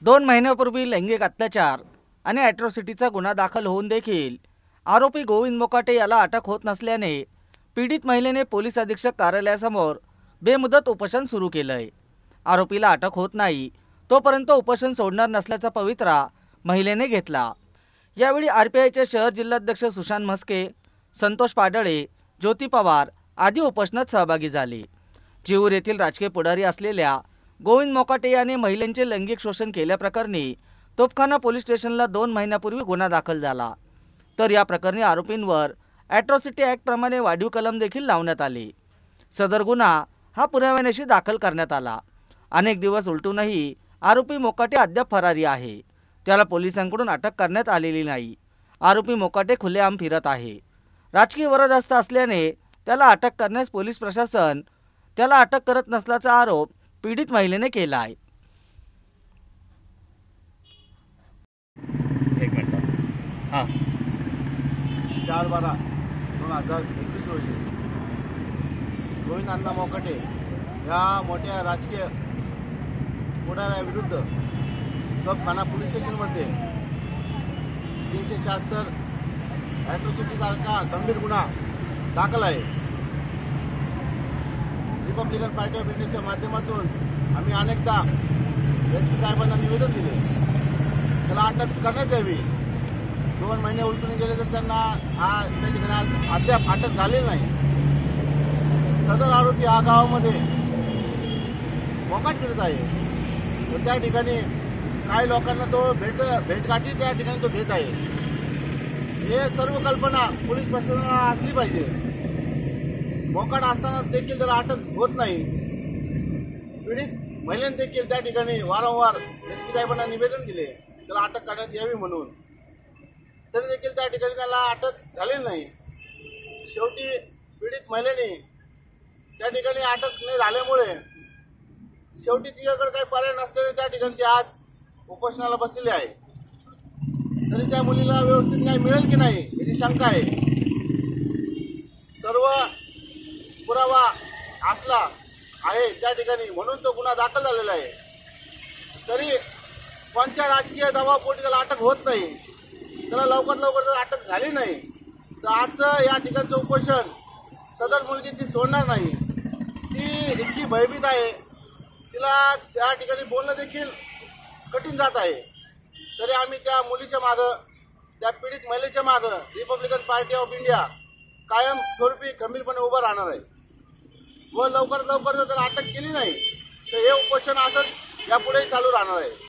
2 महिन्यापूर्वी लैंगिक अत्याचार आणि ॲट्रॉसिटीचा गुन्हा दाखल होऊन देखील आरोपी गोविंद मोकाटे याला अटक होत नसल्याने पीडित महिलेने पोलीस अधीक्षक कार्यालयासमोर बेमुदत उपोषण सुरू केलंय। आरोपीला अटक होत नाही तोपर्यंत उपोषण सोडणार नसल्याचा पवित्रा महिलेने घेतला। यावेळी आरपीआयचे शहर जिल्हाध्यक्ष सुशांत म्हस्के, संतोष पाडळे, ज्योती पवार आदी उपोषणात सहभागी झाले। चिऊर येथील राजकीय पुढारी असलेल्या गोविंद मोकाटे याने महिलांचे लैंगिक शोषण केल्याप्रकरणी तोफखाना पोलीस स्टेशनला 2 महिन्यापूर्वी गुन्हा दाखल झाला। तर या प्रकरणी आरोपींवर ॲट्रॉसिटी ॲक्ट प्रमाणे वाढीव कलम देखील लावण्यात आले। सदर गुन्हा हा पुराव्यानिशी दाखल करण्यात आला। अनेक दिवस उलटूनही आरोपी मोकाटे अद्याप फरारी आहे। त्याला पोलिसांकडून अटक करण्यात आलेली नाही। आरोपी मोकाटे खुलेआम फिरत आहे। राजकीय वरदहस्त असल्याने त्याला अटक करण्यास पोलीस प्रशासन त्याला अटक करत नसल्याचा आरोप पीडित महिलेने केला आहे। एक मिनिट। हां 4/12/2021 रोजी गोविंद अण्णा मोकाटे या मोठ्या राजकीय पुढाऱ्याविरुद्ध तोफखाना पोलीस स्टेशनमध्ये 376 ॲट्रॉसिटीसारखा गंभीर गुन्हा दाखल आहे। रिपब्लिकन पार्टी ऑफ इंडियाच्या माध्यमातून आम्ही अनेकदा एसपी साहेबांना निवेदन दिले, त्याला अटक करण्यात यावी। 2 महिने उलटून गेले तर त्यांना त्या ठिकाणी अद्याप अटक झालेली नाही। सदर आरोपी हा गावामध्ये मोकाट फिरत आहे व त्या ठिकाणी काही लोकांना तो भेटगाठी त्या ठिकाणी तो घेत आहे। हे सर्व कल्पना पोलीस प्रशासनाला असली पाहिजे। मोकाट असताना देखील त्याला अटक होत नाही। पीडित महिलांनी देखील त्या ठिकाणी वारंवार एसपी साहेबांना निवेदन दिले त्याला अटक करण्यात यावी म्हणून, तरी देखील त्या ठिकाणी त्याला अटक झालेली नाही। शेवटी पीडित महिलेने त्या ठिकाणी अटक न झाल्यामुळे शेवटी तिच्याकडे काही पर्याय नसल्याने त्या ठिकाणी ती आज उपोषणाला बसलेली आहे। तरी त्या मुलीला व्यवस्थित न्याय मिळेल की नाही याची शंका आहे। सर्व पुरावा असला आहे त्या ठिकाणी म्हणून तो गुन्हा दाखल झालेला आहे। तरी कोणत्या राजकीय दबावापोटी त्याला अटक होत नाही। त्याला लवकर जर अटक झाली नाही तर आजचं या ठिकाणचं उपोषण सदर मुलगी ती सोडणार नाही। ती इतकी भयभीत आहे, तिला त्या ठिकाणी बोलणं देखील कठीण जात आहे। तरी आम्ही त्या मुलीच्या मागं, त्या पीडित महिलेच्या मागं रिपब्लिकन पार्टी ऑफ इंडिया कायम स्वरूपी खंबीरपणे उभं राहणार आहे व लवकर जर त्याला अटक केली नाही तर हे उपोषण असंच यापुढेही चालू राहणार आहे।